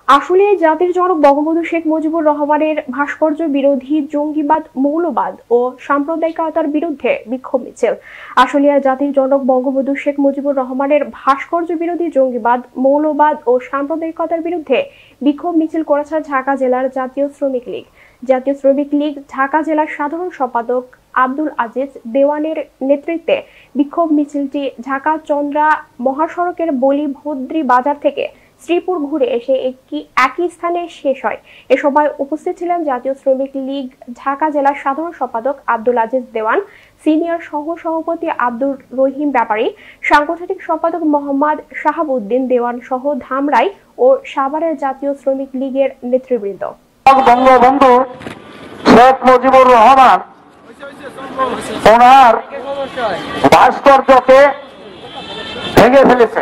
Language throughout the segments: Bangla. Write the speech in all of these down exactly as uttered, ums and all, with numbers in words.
আসলে জাতির জনক বঙ্গবন্ধু শেখ মুজিবুর রহমানের ভাস্কর্য বিরোধী জঙ্গিবাদ, মৌলবাদ ও সাম্প্রদায়িকতার বিরুদ্ধে বিক্ষোভ মিছিল। আশুলিয়ার জাতির জনক বঙ্গবন্ধু শেখ মুজিবুর রহমানের ভাস্কর্য বিরোধী জঙ্গিবাদ, মৌলবাদ ও সাম্প্রদায়িকতার বিরুদ্ধে বিক্ষোভ মিছিল করেছে ঢাকা জেলার জাতীয় শ্রমিক লীগ। জাতীয় শ্রমিক লীগ ঢাকা জেলার সাধারণ সম্পাদক আব্দুল আজিজ দেওয়ানের নেতৃত্বে বিক্ষোভ মিছিলটি ঢাকা চন্দ্রা মহাসড়কের বলি ভদ্রি বাজার থেকে শ্রীপুর ঘুরে এসে একই একই স্থানে শেষ হয়। এ সময় উপস্থিত ছিলেন জাতীয় শ্রমিক লীগ ঢাকা জেলার সাধারণ সম্পাদক আব্দুল আজিজ দেওয়ান, সিনিয়র সহ সভাপতি আব্দুর রহিম ব্যাপারী, সাংগঠনিক সম্পাদক মোহাম্মদ শাহাবুদ্দিন দেওয়ান সহ ধামরাই ও সাভারের জাতীয় শ্রমিক লীগের নেতৃবৃন্দ। বঙ্গবন্ধু শেখ মুজিবুর রহমান ওনার ভাস্কর্যকে ভেঙে ফেলেছে।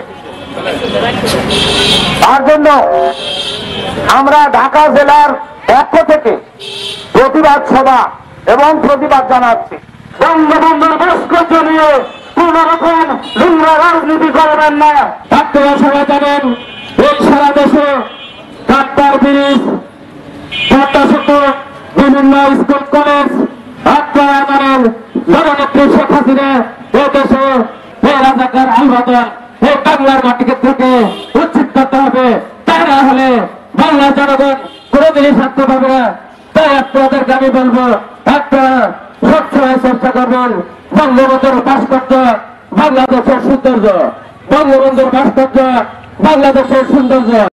তার জন্য আমরা ঢাকা জেলার পক্ষ থেকে প্রতিবাদ সভা এবং প্রতিবাদ জানাচ্ছি। বঙ্গবন্ধুর ভাস্কর্য নিয়ে কোন রকম নোংরা রাজনীতি করবেন না। ডাক্তাররা সবাই জানেন এই সারা দেশে ডাক্তার ব্রিজ, বিভিন্ন স্কুল কলেজ, আপনারা জানেন জননেত্রী শেখ হাসিনা এ দেশে এই রাজাকার আলবাদন এই বাংলার মাটিকে থেকে উচ্ছেদ করতে হবে। তা না হলে বাংলার জনগণ কোনোদিনই শান্ত পাবে না। তাই আপনাদেরকে আমি বলবো, আপনারা সবসময় চেষ্টা করবেন বঙ্গবন্ধুর ভাস্কর্য বাংলাদেশের সৌন্দর্য, বঙ্গবন্ধুর ভাস্কর্য বাংলাদেশের সৌন্দর্য।